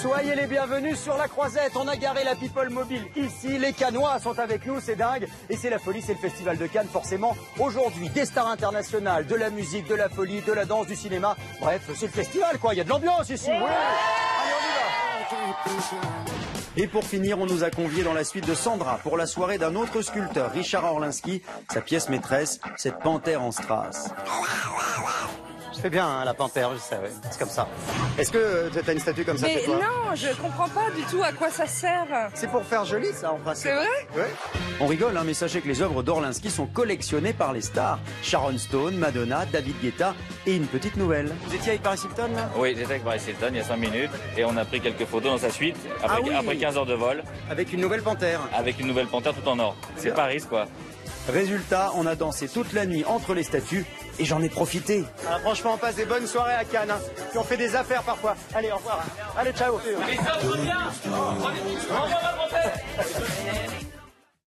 Soyez les bienvenus sur la Croisette. On a garé la People Mobile ici. Les Cannois sont avec nous, c'est dingue. Et c'est la folie, c'est le Festival de Cannes, forcément. Aujourd'hui, des stars internationales, de la musique, de la folie, de la danse, du cinéma. Bref, c'est le festival, quoi. Il y a de l'ambiance ici. Ouais. Allez, on y va. Et pour finir, on nous a conviés dans la suite de Sandra pour la soirée d'un autre sculpteur, Richard Orlinski. Sa pièce maîtresse, cette panthère en strass. C'est bien, hein, la panthère, je sais, ouais. C'est comme ça. Est-ce que tu as une statue comme ça chez toi? Non, je comprends pas du tout à quoi ça sert. C'est pour faire joli, ça, en principe. C'est vrai? Ouais. On rigole, hein, mais sachez que les œuvres d'Orlinski sont collectionnées par les stars. Sharon Stone, Madonna, David Guetta et une petite nouvelle. Vous étiez avec Paris Hilton, là? Oui, j'étais avec Paris Hilton il y a 5 minutes et on a pris quelques photos dans sa suite après 15 heures de vol. Avec une nouvelle panthère. Avec une nouvelle panthère tout en or. C'est Paris, quoi. Résultat, on a dansé toute la nuit entre les statues et j'en ai profité. Ah, franchement, on passe des bonnes soirées à Cannes. Hein. Puis on fait des affaires parfois. Allez, au revoir. Allez, ciao.